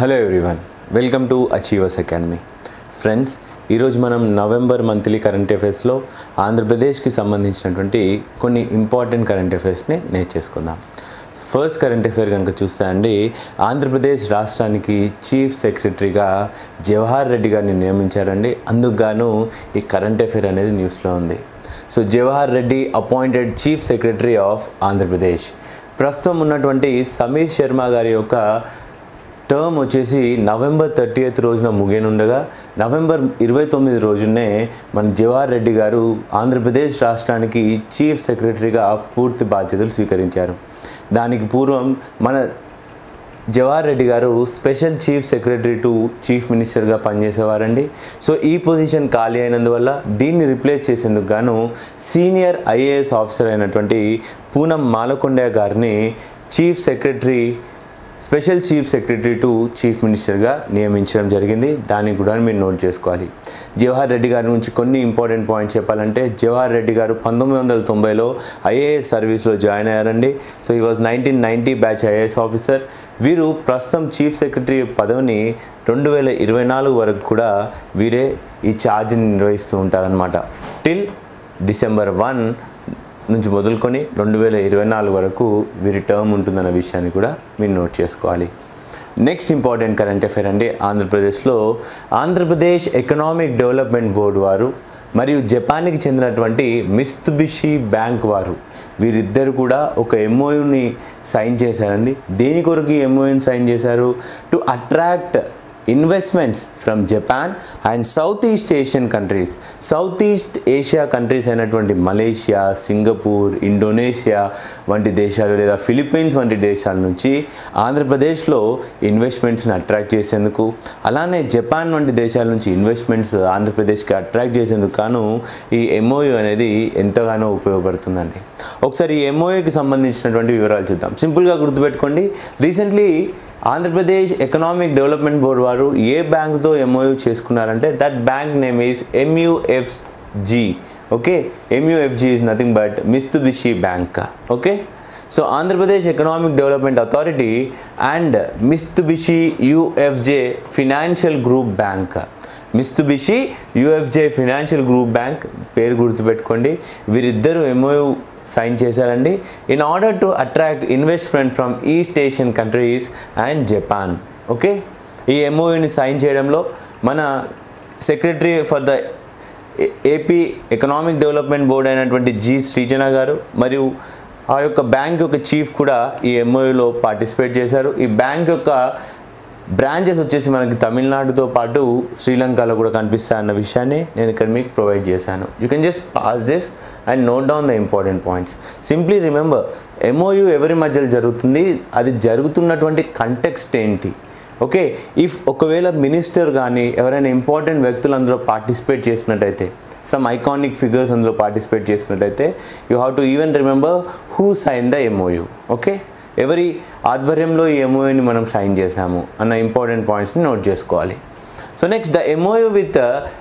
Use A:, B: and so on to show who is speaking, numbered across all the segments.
A: Hello everyone, welcome to Achievers Academy. Friends, ఈరోజు మనం November monthly current అఫైర్స్లో ఆంధ్రప్రదేశ్కి సంబంధించినటువంటి కొన్ని ఇంపార్టెంట్ కరెంట్ అఫైర్స్ని నేర్చేసుకుందాం. ఫస్ట్ కరెంట్ అఫైర్ కనుక చూస్తే అండి, ఆంధ్రప్రదేశ్ రాష్ట్రానికి చీఫ్ సెక్రటరీగా జవహర్ రెడ్డి గారిని నియమించారండి. అందుకు గాను ఈ కరెంట్ అఫైర్ అనేది న్యూస్లో ఉంది. So Jawahar Reddy appointed chief secretary of Andhra Pradesh. ప్రస్తుతం ఉన్నటువంటి సమీర్ శర్మ గారి యొక్క టర్మ్ వచ్చేసి నవంబర్ 30th రోజున ముగియనుండగా నవంబర్ 29 రోజునే మన జవహర్ రెడ్డి గారు ఆంధ్రప్రదేశ్ రాష్ట్రానికి చీఫ్ సెక్రటరీగా పూర్తి బాధ్యతలు స్వీకరించారు. దానికి పూర్వం మన Jawahar Reddy garu special chief secretary to chief మినిస్టర్గా పనిచేసేవారండి. సో ఈ పొజిషన్ ఖాళీ అయినందువల్ల దీన్ని రిప్లేస్ చేసేందుకు గాను సీనియర్ ఐఏఎస్ ఆఫీసర్ అయినటువంటి పూనం మాలకొండ గారిని special chief secretary to chief మినిస్టర్గా నియమించడం జరిగింది. దాన్ని కూడా మీరు నోట్ చేసుకోవాలి. జవహర్ రెడ్డి గారి నుంచి కొన్ని ఇంపార్టెంట్ పాయింట్స్ చెప్పాలంటే, జవహర్ రెడ్డి గారు 1990లో ఐఏఎస్ సర్వీస్లో జాయిన్ అయ్యారండి. సో ఈ వాజ్ 1990 బ్యాచ్ ఐఏఎస్ ఆఫీసర్. వీరు ప్రస్తుతం చీఫ్ సెక్రటరీ పదవిని 2024 వరకు కూడా వీరే ఈ ఛార్జ్ని నిర్వహిస్తూ ఉంటారనమాట. టిల్ డిసెంబర్ 1 నుంచి మొదలుకొని 2024 వరకు వీరి టర్మ్ ఉంటుందన్న విషయాన్ని కూడా మీరు నోట్ చేసుకోవాలి. నెక్స్ట్ ఇంపార్టెంట్ కరెంట్ అఫైర్ అండి, ఆంధ్రప్రదేశ్లో ఆంధ్రప్రదేశ్ ఎకనామిక్ డెవలప్మెంట్ బోర్డు వారు మరియు జపాన్కి చెందినటువంటి మిత్సుబిషి బ్యాంక్ వారు వీరిద్దరు కూడా ఒక ఎంఓయూని సైన్ చేశారండి. దేని కొరకు ఈ ఎంఓయూని సైన్ చేశారు? To attract investments from Japan and South East Asian countries. South East Asia countries అయినటువంటి మలేషియా, సింగపూర్, ఇండోనేషియా వంటి దేశాలు లేదా ఫిలిప్పీన్స్ వంటి దేశాల నుంచి ఆంధ్రప్రదేశ్లో ఇన్వెస్ట్మెంట్స్ని అట్రాక్ట్ చేసేందుకు, అలానే జపాన్ వంటి దేశాల నుంచి ఇన్వెస్ట్మెంట్స్ ఆంధ్రప్రదేశ్కి అట్రాక్ట్ చేసేందుకు గాను ఈ ఎంఓయూ అనేది ఎంతగానో ఉపయోగపడుతుందండి. ఒకసారి ఈ ఎంఓయూకి సంబంధించినటువంటి వివరాలు చూద్దాం. సింపుల్గా గుర్తుపెట్టుకోండి, recently Andhra Pradesh economic development board వారు ఏ బ్యాంక్తో ఎంఓయూ చేసుకున్నారంటే, that bank name is MUFG. Okay, MUFG is nothing but Mitsubishi bank. Okay, so Andhra Pradesh economic development authority and Mitsubishi UFJ financial group bank. Mitsubishi UFJ financial group bank పేరు గుర్తుపెట్టుకోండి. వీరిద్దరూ MOU sign చేశారండి in order to attract investment from East Asian countries and Japan. Okay, ఈ ఎంఓయూని సైన్ చేయడంలో మన secretary for the AP economic development board అయినటువంటి G. శ్రీజన గారు మరియు ఆ యొక్క బ్యాంక్ యొక్క చీఫ్ కూడా ఈ ఎంఓయూలో పార్టిసిపేట్ చేశారు. ఈ బ్యాంక్ యొక్క బ్రాంచెస్ వచ్చేసి మనకి తమిళనాడుతో పాటు శ్రీలంకలో కూడా కనిపిస్తాయన్న విషయాన్ని నేను ఇక్కడ మీకు ప్రొవైడ్ చేశాను. You can just pass this and note down the important points. Simply remember, MOU ఎవరి మధ్యలో జరుగుతుంది, అది జరుగుతున్నటువంటి కంటెక్స్ట్ ఏంటి. ఓకే, ఇఫ్ ఒకవేళ మినిస్టర్ కానీ ఎవరైనా ఇంపార్టెంట్ వ్యక్తులు అందులో పార్టిసిపేట్ చేసినట్టయితే, సమ్ ఐకానిక్ ఫిగర్స్ అందులో పార్టిసిపేట్ చేసినట్టయితే, you have to even remember who sign the MOU. Okay, ఎవరి ఆధ్వర్యంలో ఈ ఎంఓయూని మనం సైన్ చేశాము అన్న ఇంపార్టెంట్ పాయింట్స్ని నోట్ చేసుకోవాలి. So next, the MOU with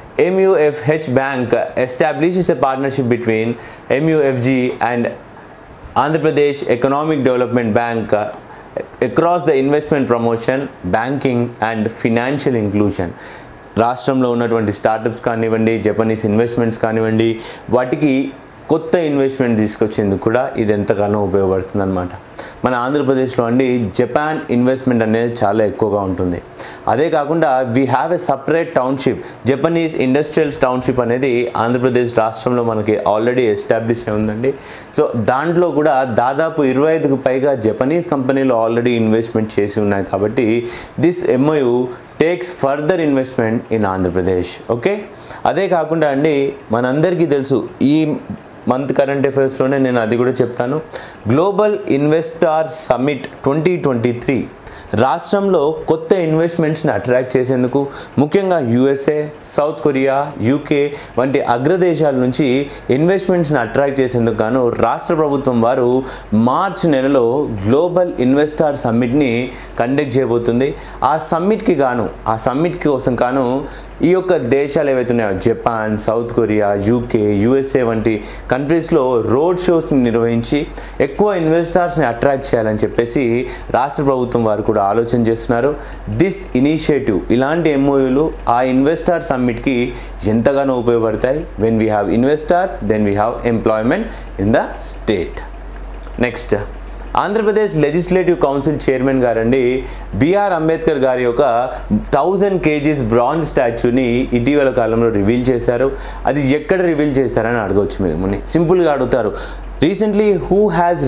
A: MUFH bank establishes a partnership between MUFG and Andhra Pradesh economic development bank across the investment promotion, banking and financial inclusion. రాష్ట్రంలో ఉన్నటువంటి స్టార్టప్స్ కానివ్వండి, జపనీస్ ఇన్వెస్ట్మెంట్స్ కానివ్వండి, వాటికి కొత్త ఇన్వెస్ట్మెంట్ తీసుకొచ్చేందుకు కూడా ఇది ఎంతగానో ఉపయోగపడుతుంది అనమాట. మన ఆంధ్రప్రదేశ్లో అండి జపాన్ ఇన్వెస్ట్మెంట్ అనేది చాలా ఎక్కువగా ఉంటుంది. అదే కాకుండా we have a separate township, Japanese industrials township అనేది ఆంధ్రప్రదేశ్ రాష్ట్రంలో మనకి ఆల్రెడీ ఎస్టాబ్లిష్ అయి ఉందండి. సో దాంట్లో కూడా దాదాపు 25కు పైగా జపనీస్ కంపెనీలు ఆల్రెడీ ఇన్వెస్ట్మెంట్ చేసి ఉన్నాయి. కాబట్టి this MOU takes further investment in Andhra Pradesh. Okay, అదే కాకుండా అండి మనందరికీ తెలుసు, ఈ మంత్ కరెంట్ అఫైర్స్లోనే నేను అది కూడా చెప్తాను, గ్లోబల్ ఇన్వెస్టార్ సమ్మిట్ 2023 రాష్ట్రంలో కొత్త ఇన్వెస్ట్మెంట్స్ని అట్రాక్ట్ చేసేందుకు, ముఖ్యంగా USA, సౌత్ కొరియా, UK వంటి అగ్రదేశాల నుంచి ఇన్వెస్ట్మెంట్స్ని అట్రాక్ట్ చేసేందుకు గాను రాష్ట్ర ప్రభుత్వం వారు మార్చ్ నెలలో గ్లోబల్ ఇన్వెస్టార్ సమ్మిట్ని కండక్ట్ చేయబోతుంది. ఆ సమ్మిట్ కోసం గాను ఈ యొక్క దేశాలు ఏవైతే ఉన్నాయో Japan, South Korea, UK, USA వంటి కంట్రీస్లో రోడ్ షోస్ని నిర్వహించి ఎక్కువ ఇన్వెస్టర్స్ని అట్రాక్ట్ చేయాలని చెప్పేసి రాష్ట్ర ప్రభుత్వం వారు కూడా ఆలోచన చేస్తున్నారు. దిస్ ఇనిషియేటివ్, ఇలాంటి ఎంఓయూలు ఆ ఇన్వెస్టర్ సమ్మిట్కి ఎంతగానో ఉపయోగపడతాయి. When we have investors then we have employment in the state. Next, Andhra Pradesh legislative council chairman గారండి బిఆర్ అంబేద్కర్ గారి యొక్క 1000 kgs బ్రాంజ్ స్టాచ్యూని ఇటీవల కాలంలో రివీల్ చేశారు. అది ఎక్కడ రివీల్ చేశారని అడగవచ్చు. మీరు సింపుల్గా అడుగుతారు, recently who has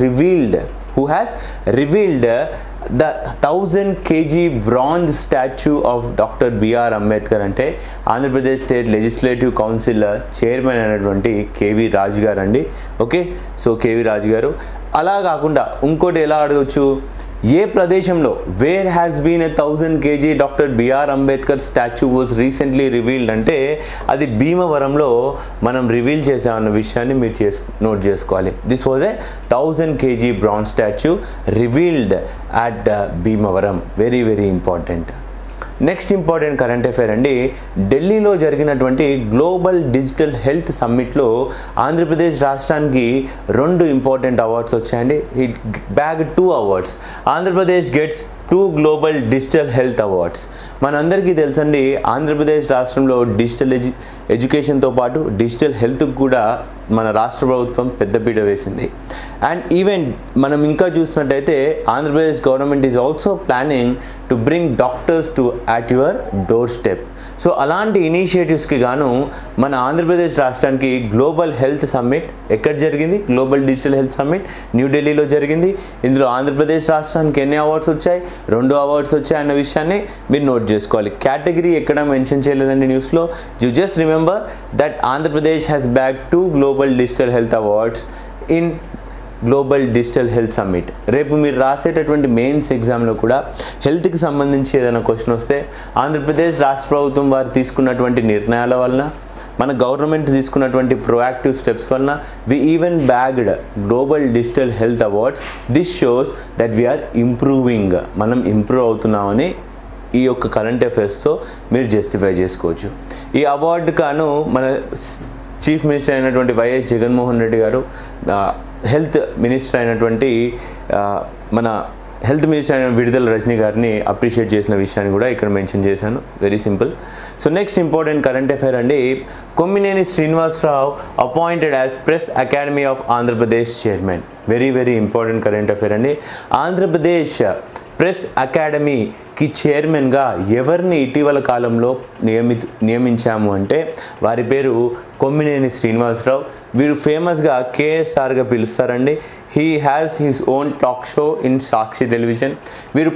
A: revealed the 1000 kg bronze statue of doctor BR Ambedkar అంటే Andhra Pradesh state legislative council chairman అయినటువంటి కేవీ రాజు గారు అండి. ఓకే, సో కేవీ రాజు గారు. అలా కాకుండా ఇంకోటి ఎలా అడగవచ్చు, ఏ ప్రదేశంలో where has been a 1000 kg doctor BR Ambedkar statue was recently revealed అంటే అది భీమవరంలో మనం రివీల్ చేసామన్న విషయాన్ని మీరు నోట్ చేసుకోవాలి. This was a 1000 kg bronze statue revealed at Bhimavaram. Very very important. Next important current affair అండి, ఢిల్లీలో జరిగినటువంటి గ్లోబల్ డిజిటల్ హెల్త్ సమ్మిట్లో ఆంధ్రప్రదేశ్ రాష్ట్రానికి 2 ఇంపార్టెంట్ అవార్డ్స్ వచ్చాయండి. It bag 2 awards. Andhra Pradesh gets 2 global digital health awards. మనందరికీ తెలుసండి, ఆంధ్రప్రదేశ్ రాష్ట్రంలో డిజిటల్ ఎడ్యుకేషన్తో పాటు డిజిటల్ హెల్త్కి కూడా మన రాష్ట్ర ప్రభుత్వం పెద్దపీట వేసింది. అండ్ ఈవెన్ మనం ఇంకా చూసినట్టయితే Andhra Pradesh government is also planning to bring doctors to at your door step. So అలాంటి ఇనిషియేటివ్స్కి గాను మన ఆంధ్రప్రదేశ్ రాష్ట్రానికి గ్లోబల్ హెల్త్ సమ్మిట్ ఎక్కడ జరిగింది, గ్లోబల్ డిజిటల్ హెల్త్ సమ్మిట్ న్యూఢిల్లీలో జరిగింది. ఇందులో ఆంధ్రప్రదేశ్ రాష్ట్రానికి ఎన్ని అవార్డ్స్ వచ్చాయి, 2 అవార్డ్స్ వచ్చాయి అన్న విషయాన్ని మీరు నోట్ చేసుకోవాలి. కేటగిరీ ఎక్కడ మెన్షన్ చేయలేదండి న్యూస్లో. You just remember that Andhra Pradesh has bag 2 global digital health awards in global digital health summit. రేపు మీరు రాసేటటువంటి మెయిన్స్ ఎగ్జామ్లో కూడా హెల్త్కి సంబంధించి ఏదైనా క్వశ్చన్ వస్తే ఆంధ్రప్రదేశ్ రాష్ట్ర ప్రభుత్వం వారు తీసుకున్నటువంటి నిర్ణయాల వలన, మన గవర్నమెంట్ తీసుకున్నటువంటి ప్రొయాక్టివ్ స్టెప్స్ వలన we even bagged global digital health awards. This shows that we are improving, మనం ఇంప్రూవ్ అవుతున్నామని ఈ యొక్క కరెంట్ అఫైర్స్తో మీరు జస్టిఫై చేసుకోవచ్చు. ఈ అవార్డు కాను మన చీఫ్ మినిస్టర్ అయినటువంటి YS Jaganmohan Reddy garu, health minister అయినటువంటి మన హెల్త్ మినిస్టర్ అయిన విడుదల రజనీ గారిని అప్రిషియేట్ చేసిన విషయాన్ని కూడా ఇక్కడ మెన్షన్ చేశాను. Very simple. So next important current affair అండి, Kommineni Srinivasa Rao appointed as press academy of Andhra Pradesh chairman. Very very important current affair అండి. ఆంధ్రప్రదేశ్ ప్రెస్ అకాడమీకి చైర్మన్గా ఎవరిని ఇటీవల కాలంలో నియమించాము అంటే వారి పేరు కొమ్మినేని శ్రీనివాసరావు. వీరు ఫేమస్గా కేఎస్ఆర్గా పిలుస్తారండి. He has his own talk show in Sakshi television. వీరు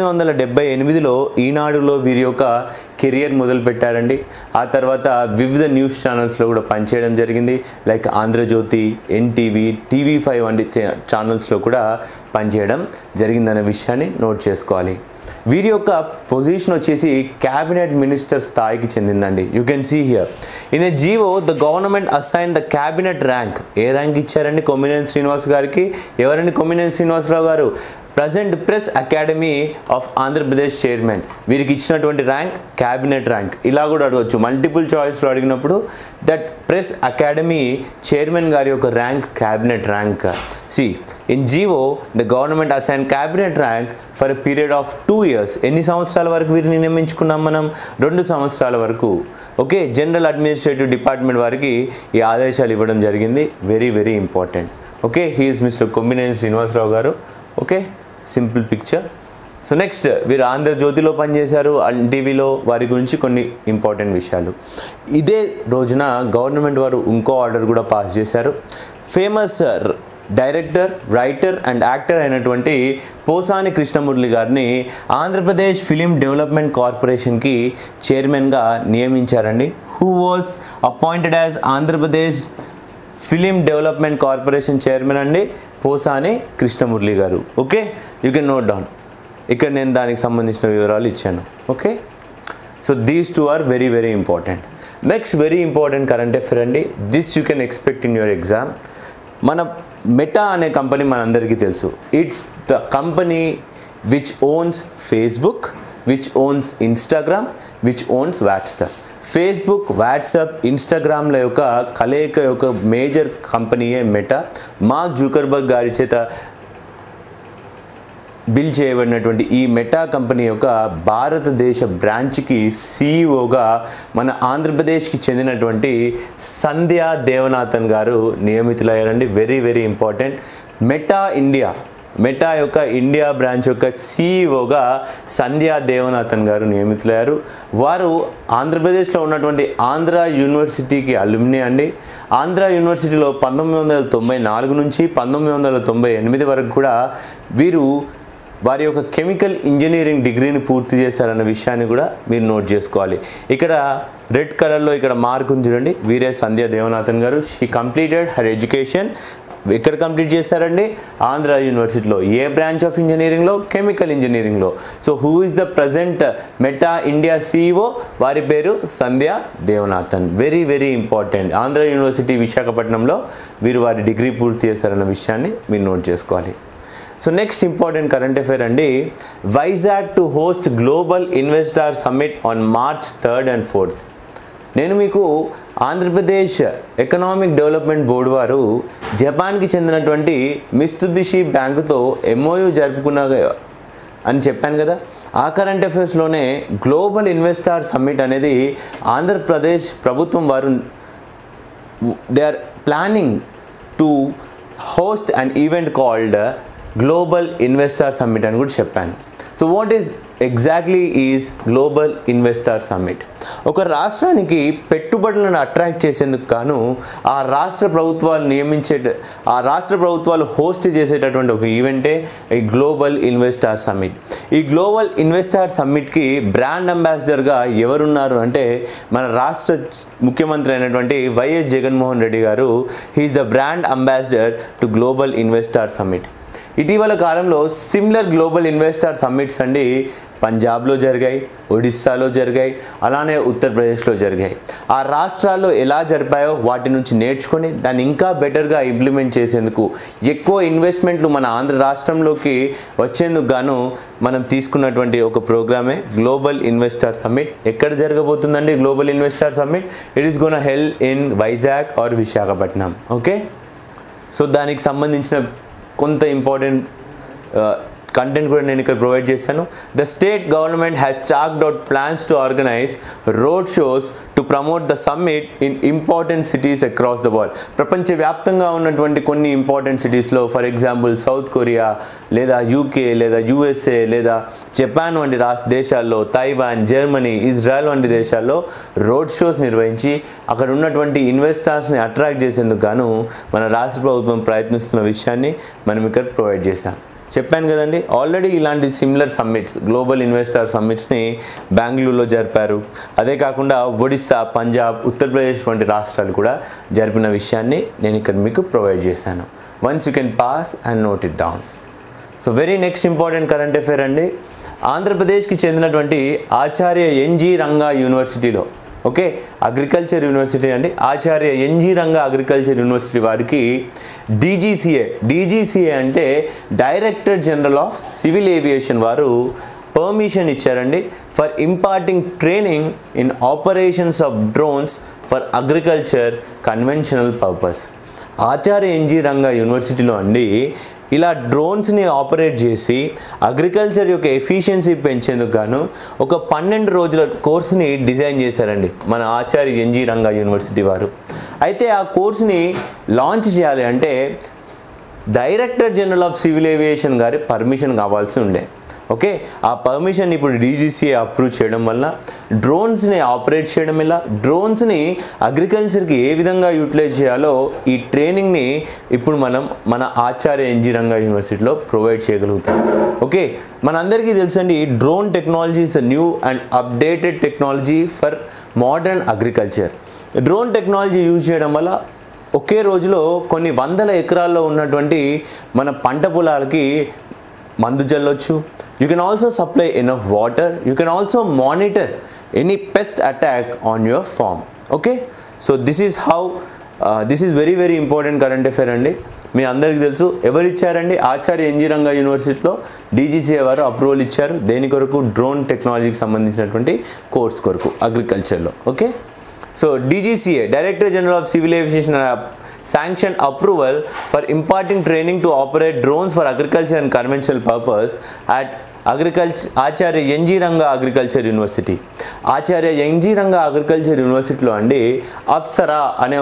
A: 1978లో ఈనాడులో వీరి యొక్క కెరియర్ మొదలుపెట్టారండి. ఆ తర్వాత వివిధ న్యూస్ ఛానల్స్లో కూడా పనిచేయడం జరిగింది. లైక్ ఆంధ్రజ్యోతి, ఎన్టీవీ, టీవీ5 వంటి ఛానల్స్లో కూడా పనిచేయడం జరిగిందనే విషయాన్ని నోట్ చేసుకోవాలి. వీరి యొక్క పొజిషన్ వచ్చేసి క్యాబినెట్ మినిస్టర్ స్థాయికి చెందిందండి. You can see here in a GO the government assign the cabinet rank. ఏ ర్యాంక్ ఇచ్చారండి కొమ్మినేని శ్రీనివాస్ గారికి? ఎవరండి Kommineni Srinivasa Rao garu? Present press academy of Andhra Pradesh chairman. వీరికి ఇచ్చినటువంటి ర్యాంక్ క్యాబినెట్ ర్యాంక్. ఇలా కూడా అడగవచ్చు, మల్టిపుల్ చాయిస్లో అడిగినప్పుడు దట్ ప్రెస్ అకాడమీ చైర్మన్ గారి యొక్క rank cabinet rank. See in GO the government assign cabinet rank for a period of 2 years. ఎన్ని సంవత్సరాల వరకు వీరిని నియమించుకున్నాం మనం? 2 సంవత్సరాల వరకు. ఓకే, జనరల్ అడ్మినిస్ట్రేటివ్ డిపార్ట్మెంట్ వారికి ఈ ఆదేశాలు ఇవ్వడం జరిగింది. Very very important. Okay, he is mister Kommineni Srinivasa Rao garu. Okay, simple picture. So next, వీరు ఆంధ్రజ్యోతిలో పనిచేశారు, టీవీలో. వారి గురించి కొన్ని ఇంపార్టెంట్ విషయాలు. ఇదే రోజున గవర్నమెంట్ వారు ఇంకో ఆర్డర్ కూడా పాస్ చేశారు. Famous director, writer and actor అయినటువంటి పోసాని కృష్ణమురళి గారిని ఆంధ్రప్రదేశ్ ఫిలిం డెవలప్మెంట్ కార్పొరేషన్కి చైర్మన్గా నియమించారండి. Who was appointed as Andhra Pradesh film development corporation chairman అండి Posani Krishna Murali garu. Okay, you can note down. ఇక్కడ నేను దానికి సంబంధించిన వివరాలు ఇచ్చాను. Okay, so these 2 are very very important. Next very important current affair అండి. This you can expect in your exam. మన Meta అనే కంపెనీ మనందరికీ తెలుసు. It's the company which owns Facebook, which owns Instagram, which owns WhatsApp. Facebook, WhatsApp, ఇన్స్టాగ్రామ్ల యొక్క కలయిక యొక్క major కంపెనీయే మెటా. మార్క్ జుకర్బర్గ్ గారి చేత బిల్డ్ చేయబడినటువంటి ఈ మెటా కంపెనీ యొక్క భారతదేశ బ్రాంచ్కి సీఈఓగా మన ఆంధ్రప్రదేశ్కి చెందినటువంటి సంధ్యా దేవనాథన్ గారు నియమితులయ్యారండి. Very very important. మెటా యొక్క ఇండియా బ్రాంచ్ యొక్క సీఈఓగా సంధ్యా దేవనాథన్ గారు నియమితులయ్యారు. వారు ఆంధ్రప్రదేశ్లో ఉన్నటువంటి ఆంధ్ర యూనివర్సిటీకి అలుమ్ని అండి. ఆంధ్ర యూనివర్సిటీలో 1994 నుంచి 1998 వరకు కూడా వీరు వారి యొక్క కెమికల్ ఇంజనీరింగ్ డిగ్రీని పూర్తి చేశారన్న విషయాన్ని కూడా మీరు నోట్ చేసుకోవాలి. ఇక్కడ రెడ్ కలర్లో ఇక్కడ మార్క్ ఉంది చూడండి, వీరే Sandhya Devanathan garu. She completed her education ఎక్కడ కంప్లీట్ చేశారండి? ఆంధ్ర యూనివర్సిటీలో. ఏ బ్రాంచ్ ఆఫ్ ఇంజనీరింగ్లో? కెమికల్ ఇంజనీరింగ్లో. So who is the present Meta India CEO? వారి పేరు Sandhya Devanathan. Very very important. Andhra university విశాఖపట్నంలో వీరు వారి డిగ్రీ పూర్తి చేశారన్న విషయాన్ని మీరు నోట్ చేసుకోవాలి. So next important current affair అండి, Vizag to host global investor summit on March 3rd and 4th. నేను మీకు ఆంధ్రప్రదేశ్ ఎకనామిక్ డెవలప్మెంట్ బోర్డు వారు జపాన్కి చెందినటువంటి మిత్సుబిషి బ్యాంకుతో MOU జరుపుకున్న అని చెప్పాను కదా. ఆ కరెంట్ అఫైర్స్లోనే గ్లోబల్ ఇన్వెస్టర్ సమ్మిట్ అనేది ఆంధ్రప్రదేశ్ ప్రభుత్వం వారు they are planning to host an event called global investor summit అని కూడా చెప్పాను. So what is exactly is global investor summit? ఒక రాష్ట్రానికి పెట్టుబడులను అట్రాక్ట్ చేసేందుకు గాను ఆ రాష్ట్ర ప్రభుత్వాలు హోస్ట్ చేసేటటువంటి ఒక ఈవెంటే ఈ గ్లోబల్ ఇన్వెస్టర్ సమ్మిట్. ఈ గ్లోబల్ ఇన్వెస్టర్ సమ్మిట్కి బ్రాండ్ అంబాసిడర్గా ఎవరున్నారు అంటే మన రాష్ట్ర ముఖ్యమంత్రి అయినటువంటి YS Jaganmohan Reddy garu. He is the brand ambassador to global investor summit. ఇటీవల కాలంలో సిమిలర్ గ్లోబల్ ఇన్వెస్టర్ సమ్మిట్స్ అండి పంజాబ్లో జరిగాయి, ఒడిస్సాలో జరిగాయి, అలానే ఉత్తరప్రదేశ్లో జరిగాయి. ఆ రాష్ట్రాల్లో ఎలా జరిపాయో వాటి నుంచి నేర్చుకొని దాన్ని ఇంకా బెటర్గా ఇంప్లిమెంట్ చేసేందుకు, ఎక్కువ ఇన్వెస్ట్మెంట్లు మన ఆంధ్ర రాష్ట్రంలోకి వచ్చేందుకు గాను మనం తీసుకున్నటువంటి ఒక ప్రోగ్రామే గ్లోబల్ ఇన్వెస్టర్ సమ్మిట్. ఎక్కడ జరగబోతుందండి global investor summit? It is gonna held in Vizag or Visakhapatnam. Okay, so దానికి సంబంధించిన కొంత ఇంపార్టెంట్ కంటెంట్ కూడా నేను ఇక్కడ ప్రొవైడ్ చేశాను. The state government has chalked out plans to organise road shows to promote the summit in important cities across the world. ప్రపంచవ్యాప్తంగా ఉన్నటువంటి కొన్ని ఇంపార్టెంట్ సిటీస్లో, ఫర్ ఎగ్జాంపుల్ సౌత్ కొరియా లేదా UK లేదా USA లేదా జపాన్ వంటి దేశాల్లో, తైవాన్, జర్మనీ, ఇజ్రాయెల్ వంటి దేశాల్లో రోడ్ షోస్ నిర్వహించి అక్కడ ఉన్నటువంటి ఇన్వెస్టర్స్ని అట్రాక్ట్ చేసేందుకు గాను మన రాష్ట్ర ప్రభుత్వం ప్రయత్నిస్తున్న విషయాన్ని మనం ఇక్కడ ప్రొవైడ్ చేశాం. చెప్పాను కదండి, ఆల్రెడీ ఇలాంటి సిమిలర్ సమ్మిట్స్, గ్లోబల్ ఇన్వెస్టర్ సమ్మిట్స్ని బెంగళూరులో జరిపారు. అదే కాకుండా ఒడిస్సా, పంజాబ్, ఉత్తరప్రదేశ్ వంటి రాష్ట్రాలు కూడా జరిపిన విషయాన్ని నేను ఇక్కడ మీకు ప్రొవైడ్ చేశాను. Once you can pass and note it down. So very next important current affair అండి, ఆంధ్రప్రదేశ్కి చెందినటువంటి ఆచార్య NG రంగా యూనివర్సిటీలో, ఓకే, అగ్రికల్చర్ యూనివర్సిటీ అండి, Acharya NG Ranga agriculture university వారికి DGCA అంటే director general of civil aviation వారు పర్మిషన్ ఇచ్చారండి for imparting training in operations of drones for agriculture conventional purpose. Acharya NG Ranga యూనివర్సిటీలో అండి ఇలా డ్రోన్స్ని ఆపరేట్ చేసి అగ్రికల్చర్ యొక్క ఎఫిషియన్సీ పెంచేందుకు గాను ఒక 12 రోజుల కోర్సుని డిజైన్ చేశారండి మన ఆచార్య NG రంగా యూనివర్సిటీ వారు. అయితే ఆ కోర్సుని లాంచ్ చేయాలి అంటే director general of civil aviation గారి పర్మిషన్ కావాల్సి ఉండే. ఓకే, ఆ పర్మిషన్ ఇప్పుడు DGCA అప్రూవ్ చేయడం వల్ల డ్రోన్స్ని ఆపరేట్ చేయడం వల్ల డ్రోన్స్ని అగ్రికల్చర్కి ఏ విధంగా యూటిలైజ్ చేయాలో ఈ ట్రైనింగ్ని ఇప్పుడు మనం మన ఆచార్య NG రంగా యూనివర్సిటీలో ప్రొవైడ్ చేయగలుగుతాం. ఓకే, మనందరికీ తెలుసండి drone technology is a new and updated technology for modern agriculture. Drone technology use చేయడం వల్ల ఒకే రోజులో కొన్ని వందల ఎకరాల్లో ఉన్నటువంటి మన పంట పొలాలకి మందు జల్లొచ్చు. You can also supply enough water. You can also monitor any pest attack on your farm. Okay, so this is how this is very important current affair అండి. మీ అందరికీ తెలుసు. ఎవరు ఇచ్చారండి? ఆచార్య ఎన్జీ రంగా యూనివర్సిటీలో DGCA వారు అప్రూవల్ ఇచ్చారు. దేని కొరకు? డ్రోన్ టెక్నాలజీకి సంబంధించినటువంటి కోర్స్ కొరకు అగ్రికల్చర్లో. Okay, so DGCA director general of civil aviation sanctioned approval for imparting training to operate drones for agriculture and conventional purpose at Acharya N G Ranga agriculture university. Acharya N G Ranga agriculture యూనివర్సిటీలో అండి అప్సరా అనే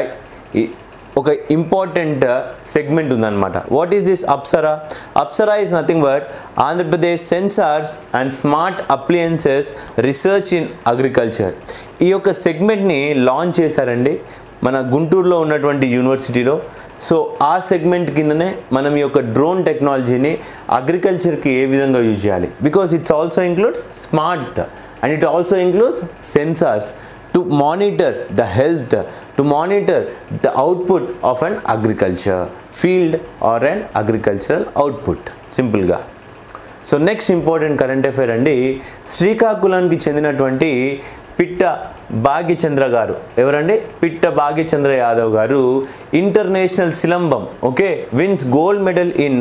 A: ఒక ఇంపార్టెంట్ సెగ్మెంట్ ఉందన్నమాట. What is this Apsara? Apsara is nothing but Andhra Pradesh sensors and smart appliances research in agriculture. ఈ యొక్క సెగ్మెంట్ని launch చేశారండి మన గుంటూరులో ఉన్నటువంటి యూనివర్సిటీలో. సో ఆ సెగ్మెంట్ కిందనే మనం ఈ యొక్క డ్రోన్ టెక్నాలజీని అగ్రికల్చర్కి ఏ విధంగా యూజ్ చేయాలి, because it's also includes smart and it also includes sensors to monitor the health, to monitor the output of an agriculture field or an agricultural output, simple ga. So next important current affair andi, శ్రీకాకుళానికి చెందినటువంటి పిట్ట భాగ్యచంద్ర గారు. ఎవరండి? పిట్ట భాగ్యచంద్ర యాదవ్ గారు international silambam okay wins gold medal in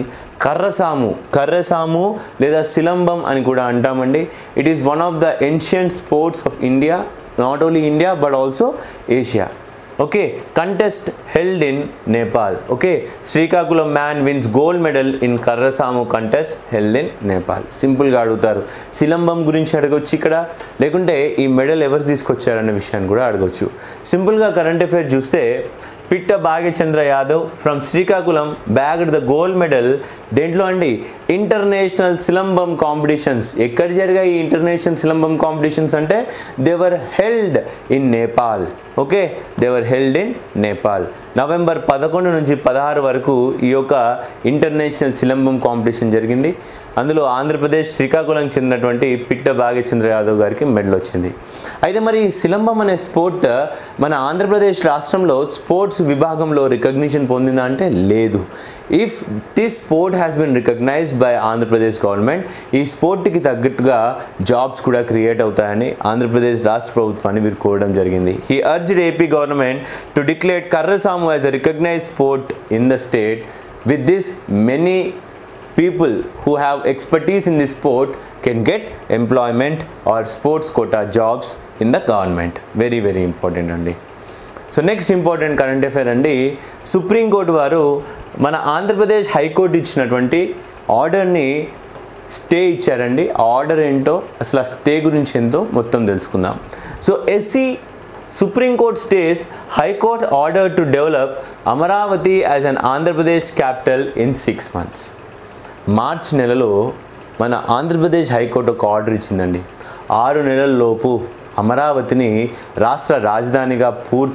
A: కర్రసాము లేదా సిలంబం అని కూడా అంటామండి. It is one of the ancient sports of India, not only India but also Asia. Okay, contest held in Nepal. Okay, Srikakulam man wins gold medal in Karrasamu contest held in Nepal. Simple గా అడుగుతారు. సిలంబం గురించి అడగొచ్చు ఇక్కడ, లేకుంటే ఈ medal ఎవరు తీసుకొచ్చారనే విషయాన్ని కూడా అడగొచ్చు. సింపుల్గా కరెంట్ అఫైర్ చూస్తే Pitta Bhagyachandra Yadav from Srikakulam bagged the gold medal. దేంట్లో అండి? International silambam competitions. ఎక్కడ జరిగాయి ఈ ఇంటర్నేషనల్ సిలంబం కాంపిటీషన్స్ అంటే they were held in Nepal. Okay, they were held in Nepal. November 11 నుంచి 16 వరకు ఈ యొక్క ఇంటర్నేషనల్ సిలంబం కాంపిటీషన్ జరిగింది. అందులో ఆంధ్రప్రదేశ్ శ్రీకాకుళంకి చెందినటువంటి పిట్ట భాగ్యచంద్ర యాదవ్ గారికి మెడల్ వచ్చింది. అయితే మరి సిలంబం అనే స్పోర్ట్ మన ఆంధ్రప్రదేశ్ రాష్ట్రంలో స్పోర్ట్స్ విభాగంలో రికగ్నిషన్ పొందిందా అంటే లేదు. If this sport has been recognised by Andhra Pradesh government, ఈ స్పోర్ట్కి తగ్గట్టుగా జాబ్స్ కూడా క్రియేట్ అవుతాయని ఆంధ్రప్రదేశ్ రాష్ట్ర ప్రభుత్వాన్ని వీరు కోరడం జరిగింది. He urged AP government to declare karrasamu as a recognised sport in the state. With this many people who have expertise in this sport can get employment or sports quota jobs in the government. Very very important andi. So next important current affair andi, Supreme Court varu mana Andhra Pradesh High Court ఇచ్చినటువంటి order ని stay ఇచ్చారండి. Order ఏంటో అసలు ఆ stay గురించి ఏంటో మొత్తం తెలుసుకుందాం. So Supreme Court states High Court ordered to develop Amaravati as an Andhra Pradesh capital in 6 months. March నెలలో మన ఆంధ్రప్రదేశ్ హైకోర్టు ఒక ఆర్డర్ ఇచ్చిందండి. 6 నెలల లోపు అమరావతిని రాష్ట్ర రాజధానిగా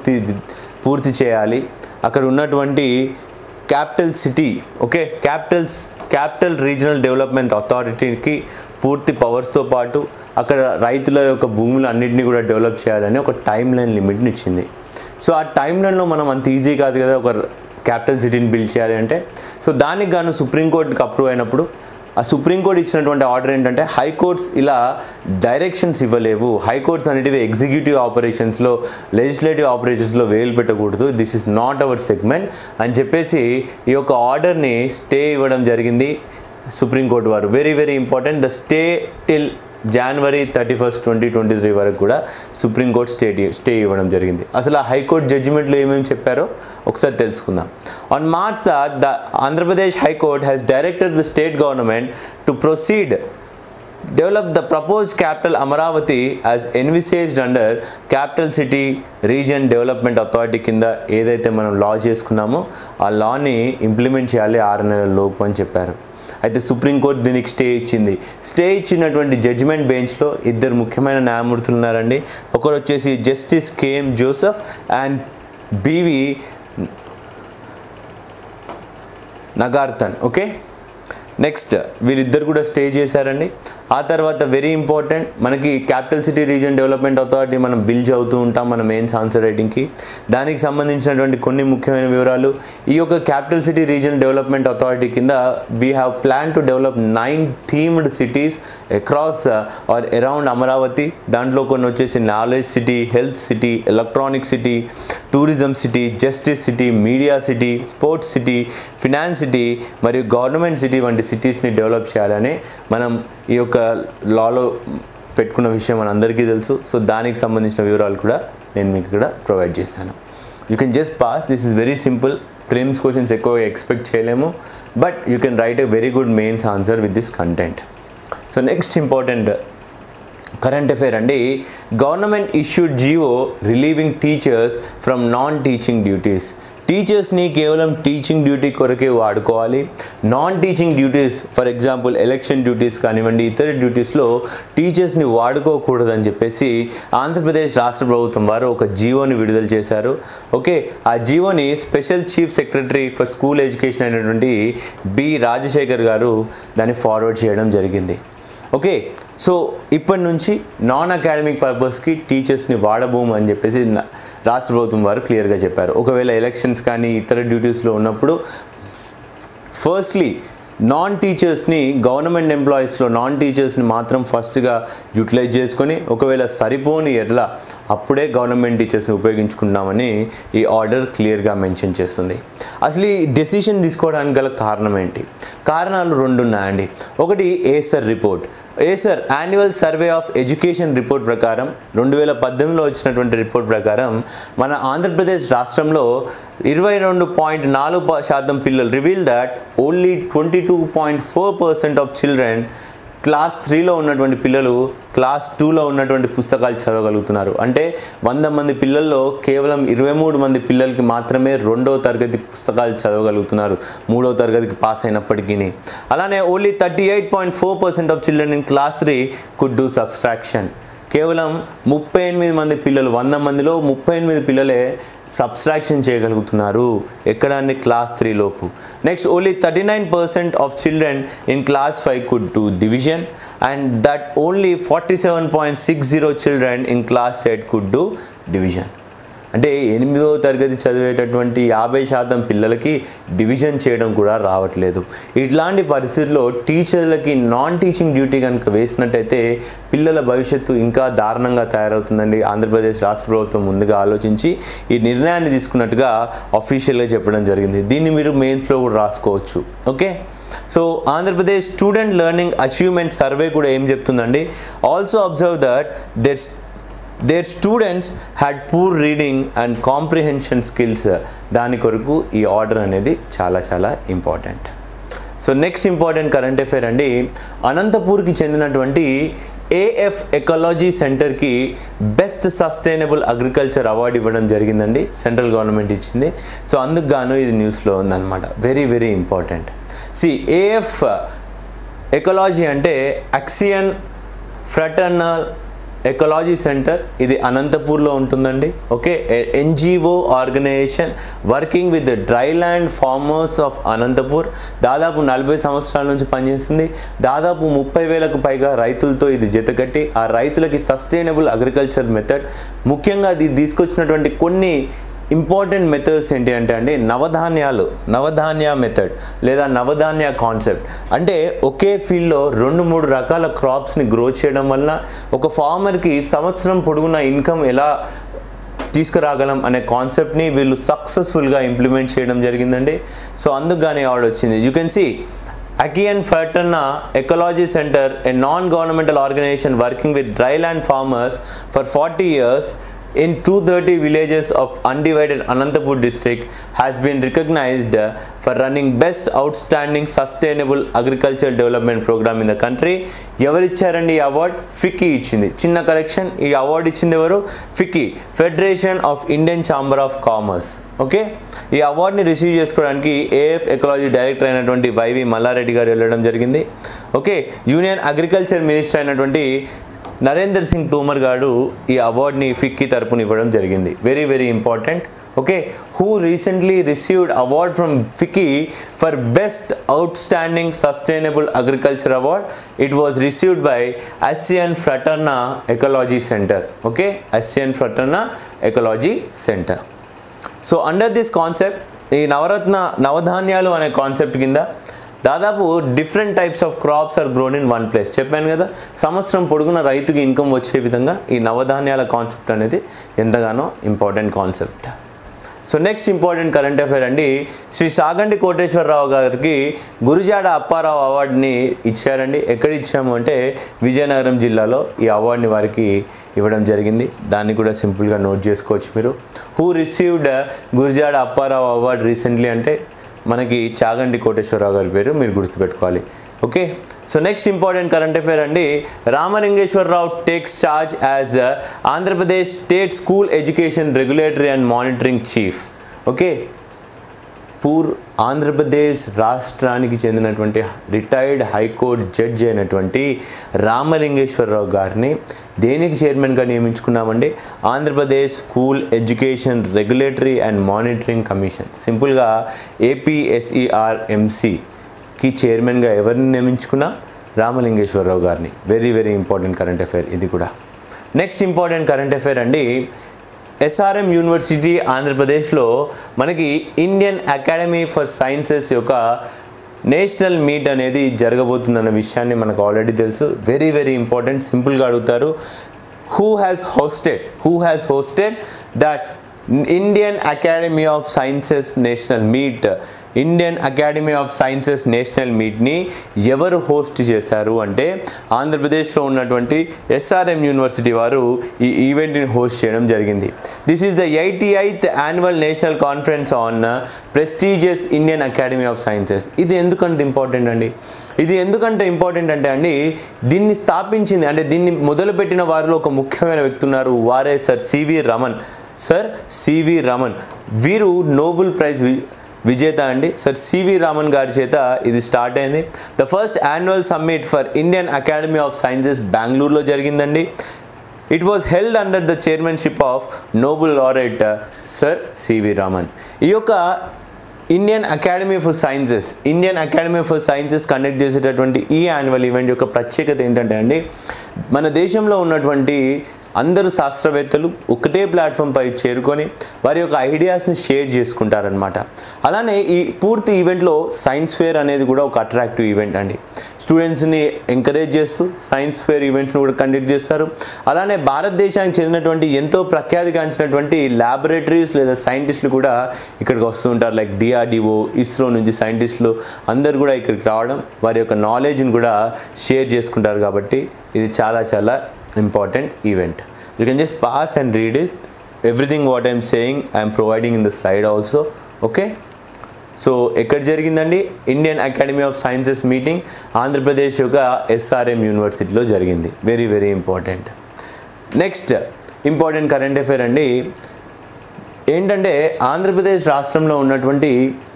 A: పూర్తి చేయాలి. అక్కడ ఉన్నటువంటి capital city okay capital regional development అథారిటీకి పూర్తి పవర్స్తో పాటు అక్కడ రైతుల యొక్క భూములు అన్నింటినీ కూడా డెవలప్ చేయాలని ఒక టైం లైన్ లిమిట్ని ఇచ్చింది. సో ఆ టైం లైన్లో మనం అంత ఈజీ కాదు కదా ఒక క్యాపిటల్ సిటీని బిల్డ్ చేయాలి అంటే. సో దానికి గాను సుప్రీంకోర్టుకి అప్రూవ్ అయినప్పుడు ఆ సుప్రీంకోర్టు ఇచ్చినటువంటి ఆర్డర్ ఏంటంటే హైకోర్ట్స్ ఇలా డైరెక్షన్స్ ఇవ్వలేవు. హైకోర్ట్స్ అనేటివి ఎగ్జిక్యూటివ్ ఆపరేషన్స్లో లెజిస్లేటివ్ ఆపరేషన్స్లో వేలు పెట్టకూడదు. This is not our segment అని చెప్పేసి ఈ యొక్క ఆర్డర్ని స్టే ఇవ్వడం జరిగింది సుప్రీంకోర్టు వారు. Very very important. The stay till January 31st, 2023 వరకు కూడా సుప్రీంకోర్టు స్టే ఇవ్వడం జరిగింది. అసలు ఆ హైకోర్టు జడ్జిమెంట్లో ఏమేమి చెప్పారో ఒకసారి తెలుసుకుందాం. On March the Andhra Pradesh high court has directed the state government to proceed develop the proposed capital Amaravati as envisaged under Capital City Region Development Authority కింద ఏదైతే మనం లా చేసుకున్నామో ఆ లాని ఇంప్లిమెంట్ చేయాలి 6 నెలల లోపు అని చెప్పారు. అయితే సుప్రీంకోర్టు దీనికి స్టే ఇచ్చింది. స్టే ఇచ్చినటువంటి జడ్జిమెంట్ బెంచ్లో ఇద్దరు ముఖ్యమైన న్యాయమూర్తులు ఉన్నారండి. ఒకరు వచ్చేసి justice KM Joseph and BV Nagarathna. Okay, next వీళ్ళిద్దరు కూడా స్టే చేశారండి. ఆ తర్వాత వెరీ ఇంపార్టెంట్ మనకి capital city region development authority మనం బిల్ చదువుతూ ఉంటాం మన మెయిన్స్ ఆన్సర్ రైటింగ్కి. దానికి సంబంధించినటువంటి కొన్ని ముఖ్యమైన వివరాలు. ఈ యొక్క capital city region development authority కింద we have plan to develop 9 themed cities across or around Amaravati. దాంట్లో కొన్ని వచ్చేసి knowledge city, health city, electronic city, tourism city, justice city, media city, sports city, finance city మరియు government city వంటి సిటీస్ని develop చేయాలని మనం ఈ యొక్క లాలో పెట్టుకున్న విషయం మనందరికీ తెలుసు. సో దానికి సంబంధించిన వివరాలు కూడా నేను మీకు ఇక్కడ ప్రొవైడ్ చేశాను. You can just pass. This is very simple. Prelims questions ఎక్కువ ఎక్స్పెక్ట్ చేయలేము, but you can write a very good mains answer with this content. So next important current affair అండి. Government issued GO relieving teachers from non teaching duties. టీచర్స్ని కేవలం teaching duty కొరకే వాడుకోవాలి. Non teaching duties for example election duties కానివ్వండి, ఇతర డ్యూటీస్లో టీచర్స్ని వాడుకోకూడదని చెప్పేసి ఆంధ్రప్రదేశ్ రాష్ట్ర ప్రభుత్వం వారు ఒక జియోని విడుదల చేశారు. ఓకే, ఆ జియోని special chief secretary for school education అయినటువంటి బి రాజశేఖర్ గారు దాన్ని ఫార్వర్డ్ చేయడం జరిగింది. ఓకే, సో ఇప్పటి నుంచి నాన్ అకాడమిక్ పర్పస్కి టీచర్స్ని వాడబోము అని చెప్పేసి రాష్ట్ర ప్రభుత్వం వారు క్లియర్గా చెప్పారు. ఒకవేళ ఎలక్షన్స్ కానీ ఇతర డ్యూటీస్లో ఉన్నప్పుడు ఫస్ట్లీ నాన్ టీచర్స్ని, గవర్నమెంట్ ఎంప్లాయీస్లో నాన్ టీచర్స్ని మాత్రం ఫస్ట్గా యూటిలైజ్ చేసుకొని ఒకవేళ సరిపోని ఎట్లా అప్పుడే గవర్నమెంట్ టీచర్స్ని ఉపయోగించుకుంటామని ఈ ఆర్డర్ క్లియర్గా మెన్షన్ చేస్తుంది. అసలు ఈ డెసిషన్ తీసుకోవడానికి గల కారణం ఏంటి? కారణాలు 2 ఉన్నాయండి. ఒకటి ASER report. ASER annual survey of education report ప్రకారం 2018లో వచ్చినటువంటి రిపోర్ట్ ప్రకారం మన ఆంధ్రప్రదేశ్ రాష్ట్రంలో 22.4% పిల్లలు reveal that only 22.4% of children class 3లో ఉన్నటువంటి పిల్లలు క్లాస్ 2లో ఉన్నటువంటి పుస్తకాలు చదవగలుగుతున్నారు. అంటే 100 మంది పిల్లల్లో కేవలం 23 మంది పిల్లలకి మాత్రమే 2వ తరగతి పుస్తకాలు చదవగలుగుతున్నారు 3వ తరగతికి పాస్ అయినప్పటికీ. అలానే only 38.4% of children in class 3 could do subtraction. కేవలం 38 మంది పిల్లలు 100 మందిలో 38 పిల్లలే సబ్స్ట్రాక్షన్ చేయగలుగుతున్నారు. ఎక్కడ అంటే క్లాస్ 3 లోపు. Next only 39% of children in class 5 could do division and that only 47.60 children in class 8 could do division. అంటే 8వ తరగతి చదివేటటువంటి 50% పిల్లలకి డివిజన్ చేయడం కూడా రావట్లేదు. ఇట్లాంటి పరిస్థితుల్లో టీచర్లకి నాన్ టీచింగ్ డ్యూటీ కనుక వేసినట్టయితే పిల్లల భవిష్యత్తు ఇంకా దారుణంగా తయారవుతుందండి. ఆంధ్రప్రదేశ్ రాష్ట్ర ప్రభుత్వం ముందుగా ఆలోచించి ఈ నిర్ణయాన్ని తీసుకున్నట్టుగా అఫీషియల్గా చెప్పడం జరిగింది. దీన్ని మీరు మెయిన్స్లో కూడా రాసుకోవచ్చు. Okay, so Andhra Pradesh student learning achievement survey కూడా ఏం చెప్తుందండి? Also observe that their students had poor reading and comprehension skills. దాని కొరకు ఈ ఆర్డర్ అనేది చాలా చాలా important. So next important current affair అండి. అనంతపూర్కి చెందినటువంటి ఏఎఫ్ ఎకాలజీ సెంటర్కి బెస్ట్ సస్టైనబుల్ అగ్రికల్చర్ అవార్డు ఇవ్వడం జరిగిందండి. సెంట్రల్ గవర్నమెంట్ ఇచ్చింది. సో అందుకు గాను ఇది న్యూస్లో ఉందన్నమాట. Very very important. AF ecology అంటే యాక్సియన్ ఫ్రటర్నల్ ఎకాలజీ సెంటర్. ఇది అనంతపూర్లో ఉంటుందండి. Okay, NGO organisation working with the dry land farmers of Anantapur. దాదాపు 40 సంవత్సరాల నుంచి పనిచేస్తుంది. దాదాపు 30,000కు పైగా రైతులతో ఇది జతకట్టి ఆ రైతులకి సస్టైనబుల్ అగ్రికల్చర్ మెథడ్, ముఖ్యంగా ఇది తీసుకొచ్చినటువంటి కొన్ని ఇంపార్టెంట్ మెథడ్స్ ఏంటి అంటే అండి నవధాన్య మెథడ్ లేదా నవధాన్య కాన్సెప్ట్. అంటే ఒకే ఫీల్డ్లో 2-3 రకాల క్రాప్స్ని గ్రో చేయడం వలన ఒక ఫార్మర్కి సంవత్సరం పొడుగున ఇన్కమ్ ఎలా తీసుకురాగలం అనే కాన్సెప్ట్ని వీళ్ళు సక్సెస్ఫుల్గా ఇంప్లిమెంట్ చేయడం జరిగిందండి. సో అందుకు కానీ అవార్డు వచ్చింది. You can see Akian Fertana Ecology Center, a non-governmental organization working with dryland farmers for 40 years in 230 villages of undivided Anantapur district, has been recognized for running best outstanding sustainable agricultural development program in the country. ఎవరిచ్చారండి ఈ award? FICCI ఇచ్చింది. చిన్న correction, ఈ award ఇచ్చింది ఎవరు? FICCI, federation of Indian chamber of commerce. Okay, ఈ అవార్డుని receive చేసుకోవడానికి ఏఎఫ్ ఎకాలజీ డైరెక్టర్ అయినటువంటి వైవి మల్లారెడ్డి గారు వెళ్ళడం జరిగింది. ఓకే, యూనియన్ అగ్రికల్చర్ మినిస్టర్ అయినటువంటి నరేందర్ సింగ్ తోమర్ గారు ఈ అవార్డుని ఫిక్కీ తరపున ఇవ్వడం జరిగింది. Very very important. Okay, who recently received award from FICCI for best outstanding sustainable agriculture award. It was received by ASEAN Fraterna Ecology Center. Okay, ASEAN Fraterna Ecology Center. So under this concept, ఈ నవధాన్యాలు అనే concept కింద దాదాపు different types of crops are grown in one place. చెప్పాను కదా, సంవత్సరం పొడుగున రైతుకి ఇన్కమ్ వచ్చే విధంగా ఈ నవధాన్యాల కాన్సెప్ట్ అనేది ఎంతగానో important concept. So next important current affair అండి, శ్రీ సాగంటి కోటేశ్వరరావు గారికి గురుజాడ అప్పారావు అవార్డుని ఇచ్చారండి. ఎక్కడ ఇచ్చాము అంటే విజయనగరం జిల్లాలో ఈ అవార్డుని వారికి ఇవ్వడం జరిగింది. దాన్ని కూడా సింపుల్గా నోట్ చేసుకోవచ్చు మీరు. Who received Gurajada Appa Rao award recently అంటే మనకి చాగంటి కోటేశ్వరరావు గారి పేరు మీరు గుర్తుపెట్టుకోవాలి. Okay, so next important current affair అండి, Ramalingeswara Rao takes charge as Andhra Pradesh state school education regulatory and monitoring chief. Okay, Andhra Pradesh రాష్ట్రానికి చెందినటువంటి రిటైర్డ్ హైకోర్టు జడ్జి అయినటువంటి రామలింగేశ్వరరావు గారిని దేనికి చైర్మన్గా నియమించుకున్నామండి? Andhra Pradesh school education regulatory and monitoring commission, సింపుల్గా APSERMCకి చైర్మన్గా ఎవరిని నియమించుకున్నా? రామలింగేశ్వరరావు గారిని. Very very important current affair ఇది కూడా. నెక్స్ట్ ఇంపార్టెంట్ కరెంట్ అఫైర్ అండి, SRM యూనివర్సిటీ ఆంధ్రప్రదేశ్లో మనకి ఇండియన్ అకాడమీ ఫర్ సైన్సెస్ యొక్క నేషనల్ మీట్ అనేది జరగబోతుందన్న విషయాన్ని మనకు ఆల్రెడీ తెలుసు. వెరీ వెరీ ఇంపార్టెంట్, సింపుల్గా అడుగుతారు. Who has hosted that Indian academy of sciences national meet? Indian academy of sciences national మీట్ని ఎవరు హోస్ట్ చేశారు అంటే ఆంధ్రప్రదేశ్లో ఉన్నటువంటి SRM యూనివర్సిటీ వారు ఈ ఈవెంట్ని హోస్ట్ చేయడం జరిగింది. This is the 88th annual national conference on prestigious Indian academy of sciences. ఇది ఎందుకంటే ఇంపార్టెంట్ అండి? ఇది ఎందుకంటే ఇంపార్టెంట్ అంటే అండి, దీన్ని స్థాపించింది అంటే దీన్ని మొదలుపెట్టిన వారిలో ఒక ముఖ్యమైన వ్యక్తి ఉన్నారు. వారే సర్ సివి రమన్. వీరు నోబెల్ ప్రైజ్ విజేత అండి. సర్ సివి రామన్ గారి చేత ఇది స్టార్ట్ అయింది. The first annual summit for Indian academy of sciences బెంగళూరులో జరిగిందండి. It was held under the chairmanship of Nobel laureate sir C V Raman. ఈ యొక్క Indian academy for sciences conduct చేసేటటువంటి ఈ యాన్యువల్ ఈవెంట్ యొక్క ప్రత్యేకత ఏంటంటే అండి, మన దేశంలో ఉన్నటువంటి అందరూ శాస్త్రవేత్తలు ఒకటే ప్లాట్ఫామ్ పై చేరుకొని వారి యొక్క ఐడియాస్ని షేర్ చేసుకుంటారనమాట. అలానే ఈ పూర్తి ఈవెంట్లో సైన్స్ ఫేర్ అనేది కూడా ఒక అట్రాక్టివ్ ఈవెంట్ అండి. స్టూడెంట్స్ని ఎంకరేజ్ చేస్తూ సైన్స్ ఫేర్ ఈవెంట్స్ని కూడా కండక్ట్ చేస్తారు. అలానే భారతదేశానికి చెందినటువంటి ఎంతో ప్రఖ్యాతిగాంచినటువంటి ల్యాబొరేటరీస్ లేదా సైంటిస్టులు కూడా ఇక్కడికి వస్తూ ఉంటారు. లైక్ DRDO, ఇస్రో నుంచి సైంటిస్టులు అందరు కూడా ఇక్కడికి రావడం వారి యొక్క నాలెడ్జ్ని కూడా షేర్ చేసుకుంటారు. కాబట్టి ఇది చాలా చాలా important event. You can just pass and read it. Everything what I am saying I am providing in the slide also. Okay, so ఎక్కడ జరిగిందండి? Indian academy of sciences meeting Andhra Pradesh యొక్క SRM యూనివర్సిటీలో జరిగింది. Very very important. Next important current affair అండి, ఏంటంటే ఆంధ్రప్రదేశ్ రాష్ట్రంలో ఉన్నటువంటి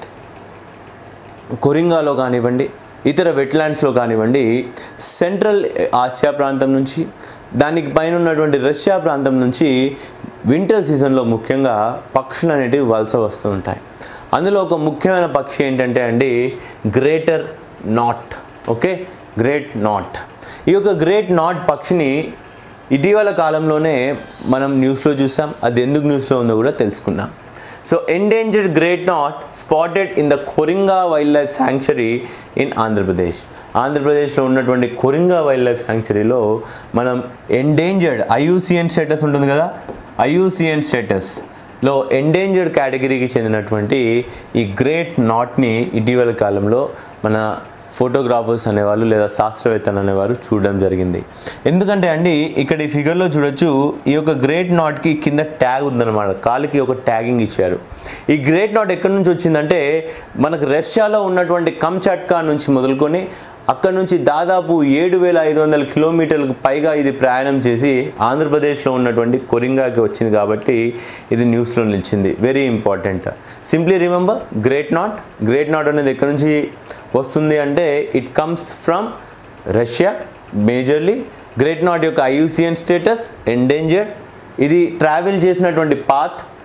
A: కొరింగాలో కానివ్వండి, ఇతర వెట్లాండ్స్లో కానివ్వండి, సెంట్రల్ ఆసియా ప్రాంతం నుంచి దానికి పైన ఉన్నటువంటి రష్యా ప్రాంతం నుంచి వింటర్ సీజన్లో ముఖ్యంగా పక్షులు అనేటివి వలస వస్తూ ఉంటాయి. అందులో ఒక ముఖ్యమైన పక్షి ఏంటంటే అండి greater knot. Okay, great knot. ఈ యొక్క గ్రేట్ నాట్ పక్షిని ఇటీవల కాలంలోనే మనం న్యూస్లో చూసాం. అది ఎందుకు న్యూస్లో ఉందో కూడా తెలుసుకుందాం. So endangered great knot spotted in the Coringa wild life sanctuary in ఆంధ్రప్రదేశ్లో ఉన్నటువంటి కొరింగా వైల్డ్ లైఫ్ శాంక్చురీలో మనం ఎండేంజర్డ్ IUCN స్టేటస్ ఉంటుంది కదా, IUCN స్టేటస్లో ఎండేంజర్డ్ కేటగిరీకి చెందినటువంటి ఈ గ్రేట్ నాట్ని ఇటీవల కాలంలో మన ఫోటోగ్రాఫర్స్ అనేవాళ్ళు లేదా శాస్త్రవేత్తలు అనేవారు చూడడం జరిగింది. ఎందుకంటే అండి ఇక్కడ ఈ ఫిగర్లో చూడొచ్చు, ఈ యొక్క గ్రేట్ నాట్కి కింద ట్యాగ్ ఉందన్నమాట, కాలికి ఒక ట్యాగింగ్ ఇచ్చారు. ఈ గ్రేట్ నాట్ ఎక్కడి నుంచి వచ్చిందంటే మనకు రష్యాలో ఉన్నటువంటి కంచాట్కా నుంచి మొదలుకొని అక్కడ నుంచి దాదాపు 7,500 కిలోమీటర్లకు పైగా ఇది ప్రయాణం చేసి ఆంధ్రప్రదేశ్లో ఉన్నటువంటి కొరింగాకి వచ్చింది. కాబట్టి ఇది న్యూస్లో నిలిచింది. Very important. Simply remember great knot అనేది ఎక్కడి నుంచి వస్తుంది అంటే it comes from Russia majorly. Great knot యొక్క IUCN స్టేటస్ ఎండేంజర్డ్. ఇది ట్రావెల్ చేసినటువంటి path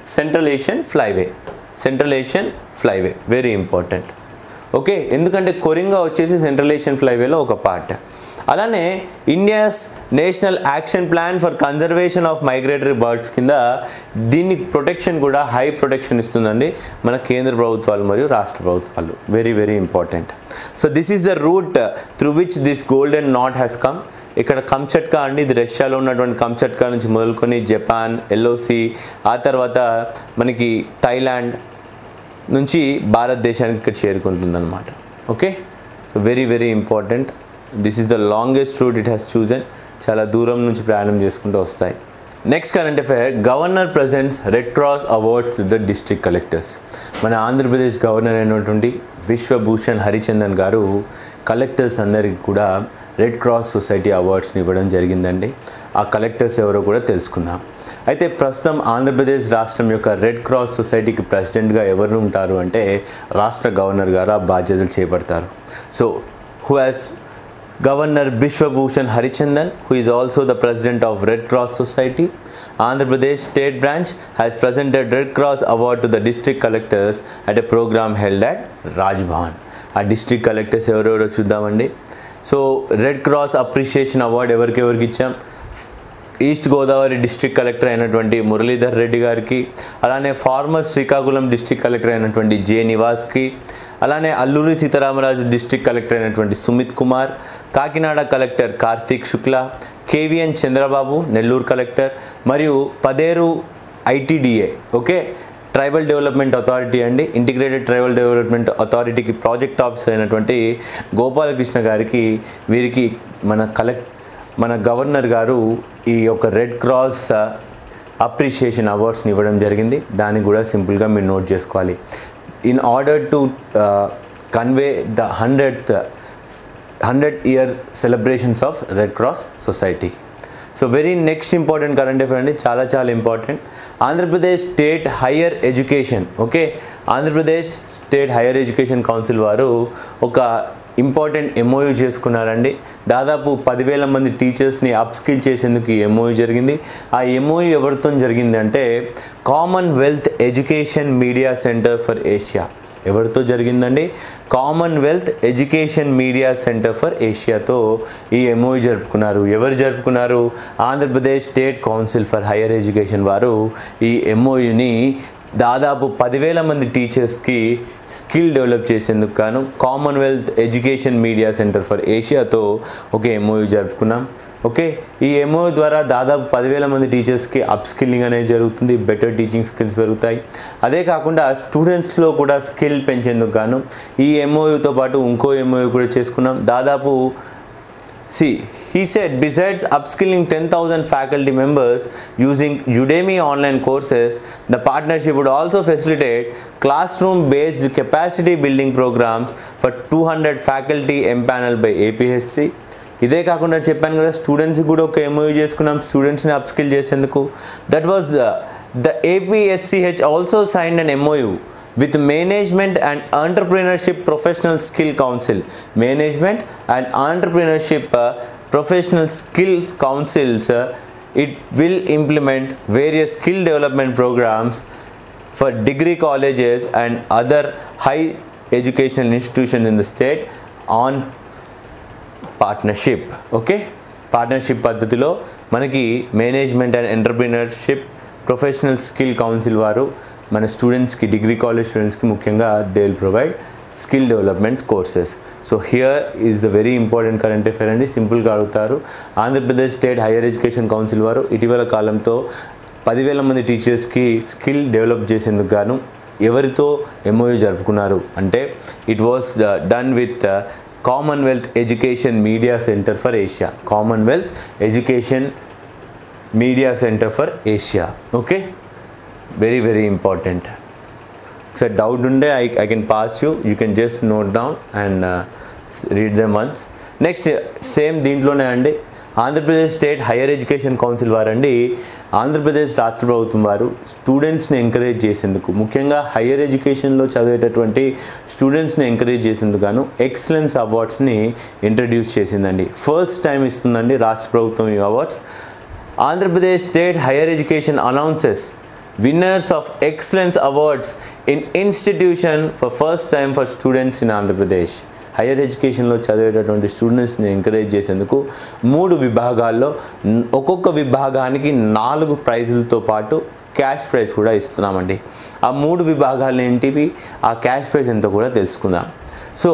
A: central Asian flyway, central Asian flyway very important. Okay, ఎందుకంటే కొరింగా వచ్చేసి సెంట్రల్ ఏషియన్ ఫ్లైవేలో ఒక పార్ట్. అలానే India's national action plan for conservation of migratory birds కింద దీన్ని ప్రొటెక్షన్ కూడా హై ప్రొటెక్షన్ ఇస్తుందండి మన కేంద్ర ప్రభుత్వాలు మరియు రాష్ట్ర ప్రభుత్వాలు. Very very important. So this is the route through which this golden knot has come. ఇక్కడ కంచట్కా అండి, ఇది రష్యాలో ఉన్నటువంటి కంచట్కా నుంచి మొదలుకొని జపాన్, ఎల్ఓసి, ఆ తర్వాత మనకి థాయిలాండ్ నుంచి భారతదేశానికి ఇక్కడ చేరుకుంటుందన్నమాట. Okay, so very very important. This is the longest route it has chosen. చాలా దూరం నుంచి ప్రయాణం చేసుకుంటూ వస్తాయి. Next current affair, governor presents red cross awards to the district collectors. మన ఆంధ్రప్రదేశ్ గవర్నర్ అయినటువంటి విశ్వభూషణ్ హరిచందన్ గారు కలెక్టర్స్ అందరికీ కూడా రెడ్ క్రాస్ సొసైటీ అవార్డ్స్ని ఇవ్వడం జరిగిందండి. ఆ కలెక్టర్స్ ఎవరో కూడా తెలుసుకుందాం. అయితే ప్రస్తుతం ఆంధ్రప్రదేశ్ రాష్ట్రం యొక్క రెడ్ క్రాస్ సొసైటీకి ప్రెసిడెంట్గా ఎవరు ఉంటారు అంటే రాష్ట్ర గవర్నర్ గారు ఆ బాధ్యతలు చేపడతారు. So who has governor Biswabhusan Harichandan, who is also the president of Red Cross Society. Andhra Pradesh State Branch has presented Red Cross Award to the district collectors at a program held at Raj Bhavan. ఆ district collectors ఎవరెవరో చూద్దామండి. So red cross appreciation award ఎవరికి ఇచ్చాం? East Godavari district collector అయినటువంటి మురళీధర్ రెడ్డి గారికి, అలానే farmer Srikakulam district collector అయినటువంటి జే నివాస్కి, అలానే అల్లూరి సీతారామరాజు డిస్ట్రిక్ట్ కలెక్టర్ అయినటువంటి Sumit Kumar, Kakinada collector Karthik Shukla, KVN Chandrababu Nellore collector, మరియు Paderu ITDA okay tribal development authority అండి, ఇంటిగ్రేటెడ్ ట్రైబల్ డెవలప్మెంట్ అథారిటీకి ప్రాజెక్ట్ ఆఫీసర్ అయినటువంటి గోపాలకృష్ణ గారికి, వీరికి మన గవర్నర్ గారు ఈ యొక్క రెడ్ క్రాస్ అప్రిషియేషన్ అవార్డ్స్ని ఇవ్వడం జరిగింది. దాన్ని కూడా సింపుల్గా మీరు నోట్ చేసుకోవాలి. In order to convey the 100th year celebrations of red cross society. So very next important current affair అండి, చాలా important. Andhra Pradesh state higher education okay Andhra Pradesh state higher education council వారు ఒక ఇంపార్టెంట్ ఎంఓయూ చేసుకున్నారండి. దాదాపు 10,000 మంది టీచర్స్ని అప్స్కిల్ చేసేందుకు ఈ ఎంఓయూ జరిగింది. ఆ ఎంఓయూ ఎవరితో జరిగింది అంటే commonwealth education media centre for Asia. ఎవరితో జరిగిందండి? Commonwealth education media centre for ఏషియాతో ఈ ఎంఓయూ జరుపుకున్నారు. ఎవరు జరుపుకున్నారు? Andhra Pradesh state council for higher education వారు ఈ ఎంఓయూని దాదాపు 10,000 మంది టీచర్స్కి స్కిల్ డెవలప్ చేసేందుకు గాను commonwealth education media centre for ఏషియాతో ఒక ఎంఓయూ జరుపుకున్నాం. ఓకే, ఈ ఎంఓయూ ద్వారా దాదాపు 10,000 మంది టీచర్స్కి అప్స్కిల్లింగ్ అనేది జరుగుతుంది, బెటర్ టీచింగ్ స్కిల్స్ పెరుగుతాయి. అదే కాకుండా స్టూడెంట్స్లో కూడా స్కిల్ పెంచేందుకు గాను ఈ ఎంఓయూతో పాటు ఇంకో ఎంఓయూ కూడా చేసుకున్నాం. దాదాపు he said besides upskilling 10,000 faculty members using Udemy online courses, the partnership would also facilitate classroom based capacity building programs for 200 faculty empaneled by APSC. ఇదే కాకుండా చెప్పాను కదా స్టూడెంట్స్ కూడా ఒక ఎంఓయూ చేసుకున్నాం స్టూడెంట్స్ని అప్స్కిల్ చేసేందుకు. That was the APSCH also signed an MOU with Management and Entrepreneurship Professional Skill Council. Management and Entrepreneurship Professional Skills Councils, it will implement various skill development programs for degree colleges and other high educational institutions in the state on partnership. Okay, partnership పద్ధతిలో మనకి management and entrepreneurship professional skill council వారు మన స్టూడెంట్స్కి degree college స్టూడెంట్స్కి ముఖ్యంగా they will provide skill development courses. So here is the very important current affair అండి, సింపుల్గా అడుగుతారు. Andhra Pradesh state higher education council వారు ఇటీవల కాలంతో 10,000 మంది టీచర్స్కి స్కిల్ డెవలప్ చేసేందుకు గాను ఎవరితో ఎంఓయూ జరుపుకున్నారు అంటే it was done with commonwealth education media centre for Asia. Commonwealth education media centre for Asia. Okay, very very important. So doubt unde I can pass you can just note down and read them once. Next same దీంట్లోనే అండి Andhra Pradesh state higher education council వారండి ఆంధ్రప్రదేశ్ రాష్ట్ర ప్రభుత్వం వారు స్టూడెంట్స్ని encourage చేసేందుకు ముఖ్యంగా hire ఎడ్యుకేషన్లో చదివేటటువంటి స్టూడెంట్స్ని ఎంకరేజ్ చేసేందుకు గాను ఎక్సలెన్స్ అవార్డ్స్ని ఇంట్రడ్యూస్ చేసిందండి. ఫస్ట్ టైం ఇస్తుందండి రాష్ట్ర ప్రభుత్వం ఈ awards. Andhra Pradesh state higher education announces winners of excellence awards in institution for first time for students in Andhra Pradesh. Higher ఎడ్యుకేషన్లో చదివేటటువంటి స్టూడెంట్స్ని ఎంకరేజ్ చేసేందుకు 3 విభాగాల్లో ఒక్కొక్క విభాగానికి 4 ప్రైజులతో పాటు క్యాష్ ప్రైజ్ కూడా ఇస్తున్నామండి. ఆ 3 విభాగాలు ఏంటివి, ఆ క్యాష్ ప్రైజ్ ఎంతో కూడా తెలుసుకుందాం. So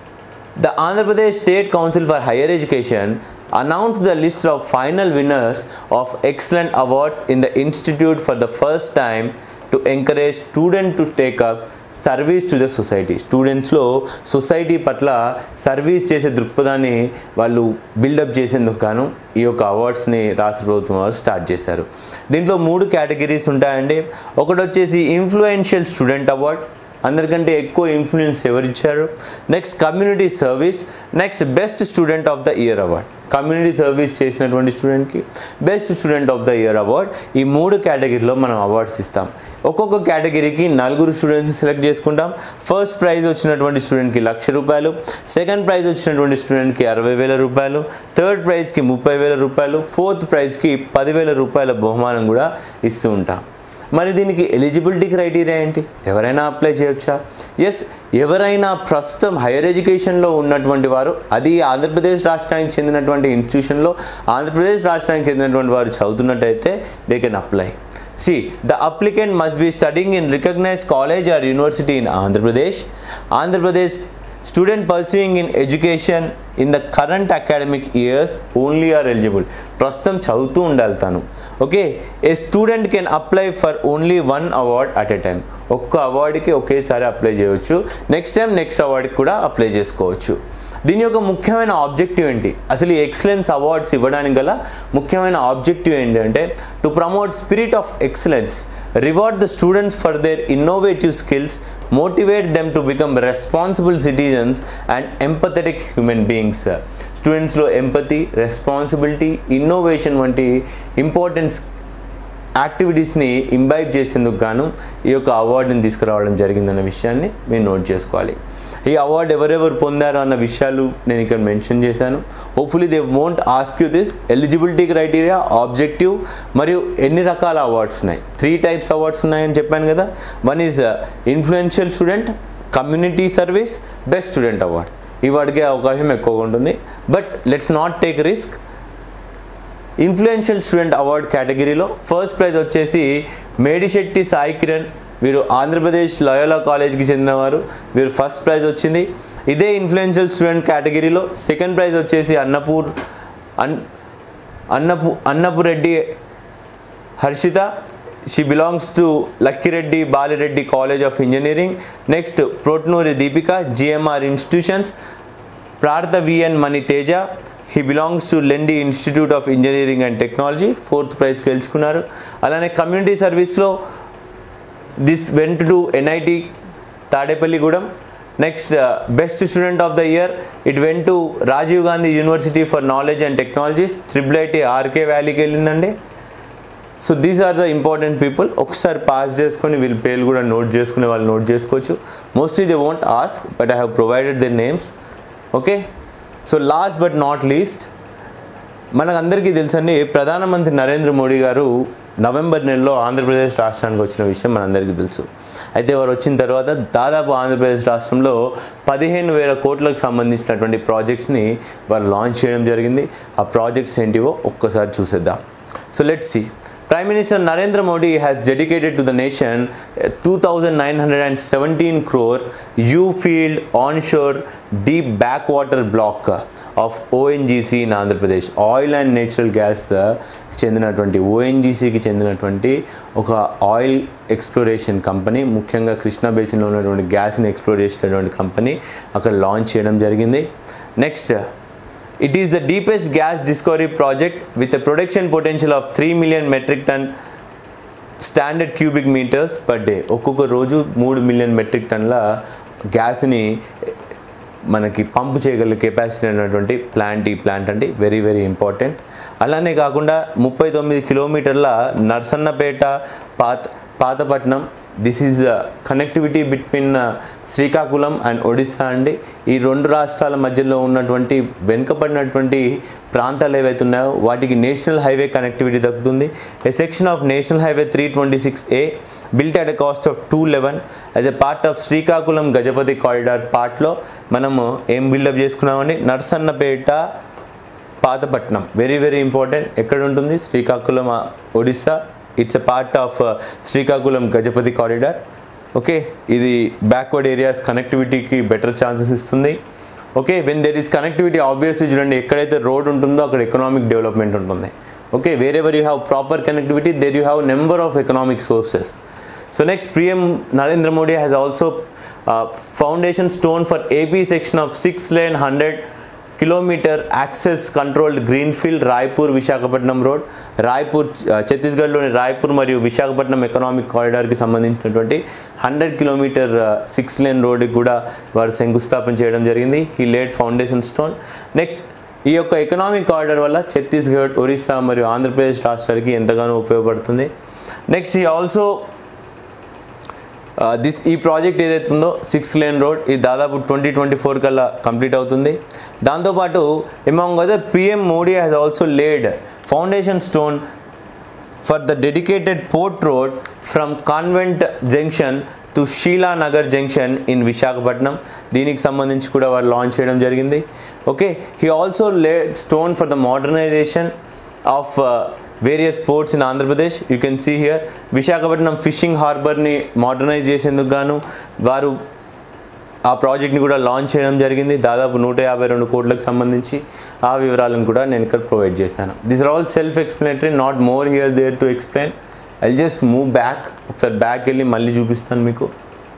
A: the Andhra Pradesh State Council for Higher Education announced the list of final winners of excellent awards in the institute for the first time to encourage students to take up service to the society. స్టూడెంట్స్లో society పట్ల service చేసే దృక్పథాన్ని వాళ్ళు buildup చేసేందుకు గాను ఈ యొక్క అవార్డ్స్ని రాష్ట్ర ప్రభుత్వం వారు స్టార్ట్ చేశారు. దీంట్లో 3 కేటగిరీస్ ఉంటాయండి. ఒకటి వచ్చేసి ఇన్ఫ్లుయెన్షియల్ స్టూడెంట్ అవార్డ్, అందరికంటే ఎక్కువ ఇన్ఫ్లుయెన్స్ ఎవరిచ్చారు. Next community service, next best student of the year award. Community service చేసినటువంటి స్టూడెంట్కి best student of the year award. ఈ 3 కేటగిరీలో మనం అవార్డ్స్ ఇస్తాం. ఒక్కొక్క కేటగిరీకి 4 స్టూడెంట్స్ని సెలెక్ట్ చేసుకుంటాం. ఫస్ట్ ప్రైజ్ వచ్చినటువంటి స్టూడెంట్కి ₹1,00,000, సెకండ్ ప్రైజ్ వచ్చినటువంటి స్టూడెంట్కి ₹60,000, థర్డ్ ప్రైజ్కి ₹30,000, ఫోర్త్ ప్రైజ్కి ₹10,000 బహుమానం కూడా ఇస్తూ ఉంటాం. మరి దీనికి ఎలిజిబిలిటీ క్రైటీరియా ఏంటి? ఎవరైనా అప్లై చేయొచ్చా? ఎస్, ఎవరైనా ప్రస్తుతం హైయర్ ఎడ్యుకేషన్లో ఉన్నటువంటి వారు, అది ఆంధ్రప్రదేశ్ రాష్ట్రానికి చెందినటువంటి ఇన్స్టిట్యూషన్లో ఆంధ్రప్రదేశ్ రాష్ట్రానికి చెందినటువంటి వారు చదువుతున్నట్టయితే they can apply. See, the applicant must be studying in recognized college or university in Andhra Pradesh. Andhra Pradesh student pursuing in education in the current academic years only are eligible. ప్రస్తుతం చదువుతూ ఉండాలి తను. Okay, a student can apply for only 1 award at a time. ఒక్క అవార్డుకి ఒకేసారి apply చేయవచ్చు. Next time next అవార్డుకి కూడా apply చేసుకోవచ్చు. దీని యొక్క ముఖ్యమైన ఆబ్జెక్టివ్ ఏంటి? అసలు ఈ ఎక్సలెన్స్ అవార్డ్స్ ఇవ్వడానికి గల ముఖ్యమైన ఆబ్జెక్టివ్ ఏంటంటే to promote spirit of excellence, reward the students for their innovative skills, motivate them to become responsible citizens and empathetic human beings. స్టూడెంట్స్లో ఎంపతి, రెస్పాన్సిబిలిటీ, ఇన్నోవేషన్ వంటి ఇంపార్టెంట్ యాక్టివిటీస్ని ఇంబైబ్ చేసేందుకు గాను ఈ యొక్క అవార్డుని తీసుకురావడం జరిగిందన్న విషయాన్ని మీరు నోట్ చేసుకోవాలి. ఈ అవార్డు ఎవరెవరు పొందారు అన్న విషయాలు నేను ఇక్కడ మెన్షన్ చేశాను. Hopefully they won't ask you this. Eligibility criteria, objective మరియు ఎన్ని రకాల అవార్డ్స్ ఉన్నాయి. 3 types అవార్డ్స్ ఉన్నాయని చెప్పాను కదా. One is influential student, community service, best student award. ఈ వాటికి అవకాశం ఎక్కువగా ఉంటుంది. But let's not take risk. Influential student award కేటగిరీలో ఫస్ట్ ప్రైజ్ వచ్చేసి మేడిశెట్టి సాయి కిరణ్, వీరు ఆంధ్రప్రదేశ్ లయోలా కాలేజ్కి చెందినవారు. వీరు ఫస్ట్ ప్రైజ్ వచ్చింది. ఇదే ఇన్ఫ్లుయెన్షియల్ స్టూడెంట్ కేటగిరీలో సెకండ్ ప్రైజ్ వచ్చేసి Annapureddy Harshitha. She belongs to Lakkireddy Balireddy college of engineering. Next Protnuri Deepika, GMR institutions. Prartha VN Mani Teja, he belongs to Lendi institute of engineering and technology, 4th prize గెలుచుకున్నారు. అలానే కమ్యూనిటీ సర్వీస్లో this went to NIT Tadepalligudem. Next best student of the year it went to Rajiv Gandhi university for knowledge and technologies, IIIT RK వ్యాలీకి వెళ్ళిందండి. So these are the important people. ఒకసారి pass చేసుకొని వీళ్ళ పేర్లు కూడా నోట్ చేసుకునే వాళ్ళు నోట్ చేసుకోవచ్చు. Mostly they won't ask, but I have provided their names. Okay, so last but not least, మనకందరికీ తెలుసండి ప్రధానమంత్రి నరేంద్ర మోడీ గారు నవంబర్ నెలలో ఆంధ్రప్రదేశ్ రాష్ట్రానికి వచ్చిన విషయం మనందరికీ తెలుసు. అయితే వారు వచ్చిన తర్వాత దాదాపు ఆంధ్రప్రదేశ్ రాష్ట్రంలో 15,000 కోట్లకు సంబంధించినటువంటి ప్రాజెక్ట్స్ని వారు లాంచ్ చేయడం జరిగింది. ఆ ప్రాజెక్ట్స్ ఏంటివో ఒక్కసారి చూసేద్దాం. So let's see. Prime Minister Narendra Modi has dedicated to the nation 2,917 crore U-field onshore deep backwater block of ONGC in Andhra Pradesh. Oil and natural gas చెందినటువంటి ONGCకి చెందినటువంటి ఒక ఆయిల్ ఎక్స్ప్లోరేషన్ కంపెనీ, ముఖ్యంగా కృష్ణా బేసిన్లో ఉన్నటువంటి గ్యాస్ని ఎక్స్ప్లోర్ చేసేటటువంటి company అక్కడ launch చేయడం జరిగింది. Next, it is the deepest gas discovery project with a production potential of 3 million metric ton standard cubic meters per day. ఒక్కొక్క రోజు 3 మిలియన్ మెట్రిక్ టన్ల గ్యాస్ని మనకి పంప్ చేయగల కెపాసిటీ అయినటువంటి ప్లాంట్. ఈ ప్లాంట్ అంటే వెరీ వెరీ ఇంపార్టెంట్. అలానే కాకుండా 39 కిలోమీటర్ల Narasannapeta Pathapatnam this is connectivity between Srikakulam and Odisha అండి. ఈ రెండు రాష్ట్రాల మధ్యలో ఉన్నటువంటి వెనుకబడినటువంటి ప్రాంతాలు ఏవైతే ఉన్నాయో వాటికి నేషనల్ హైవే కనెక్టివిటీ దక్కుతుంది. A section of national highway 326A built at a cost of 211 as a part of Srikakulam Gajapati corridor పార్ట్లో మనము ఏం బిల్డప్ చేసుకున్నామండి, Narasannapeta Pathapatnam, very very important. ఎక్కడ ఉంటుంది? Srikakulam, Odisha. It's a part of Srikakulam Gajapati corridor. Okay, ఇది బ్యాక్వర్డ్ ఏరియాస్ కనెక్టివిటీకి better chances ఇస్తుంది. Okay, when there is connectivity obviously చూడండి, ఎక్కడైతే రోడ్ ఉంటుందో అక్కడ ఎకనామిక్ డెవలప్మెంట్ ఉంటుంది. Okay, wherever you have proper connectivity, there you have number of economic sources. So next, PM Narendra Modi has also foundation stone for AP section of 6-lane 100-kilometer access controlled greenfield Raipur Visakhapatnam road. Raipur ఛత్తీస్గఢ్లోని రాయ్పూర్ మరియు Visakhapatnam economic కారిడార్కి సంబంధించినటువంటి 100 kilometre 6-lane రోడ్కి కూడా వారు శంకుస్థాపన చేయడం జరిగింది. He laid foundation stone. Next, ఈ యొక్క ఎకనామిక్ కారిడార్ వల్ల ఛత్తీస్గఢ్, ఒరిస్సా మరియు ఆంధ్రప్రదేశ్ రాష్ట్రాలకి ఎంతగానో ఉపయోగపడుతుంది. నెక్స్ట్, ఈ ఆల్సో ఈ ప్రాజెక్ట్ ఏదైతే ఉందో 6-lane రోడ్, ఇది దాదాపు 2024 కల్లా కంప్లీట్ అవుతుంది. దాంతోపాటు among other PM Modi has also laid foundation stone for the dedicated port road from convent junction to Sheela Nagar junction in Visakhapatnam. దీనికి సంబంధించి కూడా వారు లాంచ్ చేయడం జరిగింది. Okay, he also laid stone for the modernisation of various ports in Andhra Pradesh. You can see here Visakhapatnam fishing హార్బర్ని modernise చేసేందుకు గాను వారు ఆ ప్రాజెక్ట్ని కూడా లాంచ్ చేయడం జరిగింది. దాదాపు 152 కోట్లకు సంబంధించి ఆ వివరాలను కూడా నేను ఇక్కడ ప్రొవైడ్ చేస్తాను. This are all self explanatory, not more here there to explain. I just move back, ఒకసారి బ్యాక్ వెళ్ళి మళ్ళీ చూపిస్తాను మీకు.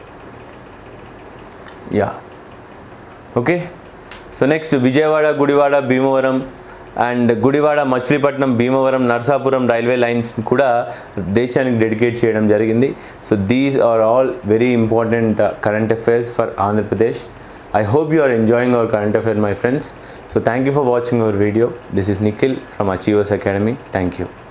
A: Yeah, okay. So next, Vijayawada, Gudivada, Bhimavaram and Gudivada, Machilipatnam, Bhimavaram, Narsapuram railway lines కూడా దేశానికి డెడికేట్ చేయడం జరిగింది. So these are all very important current affairs for Andhra Pradesh. I hope you are enjoying our current affair, my friends. So thank you for watching our video. This is Nikhil from Achievers Academy. Thank you.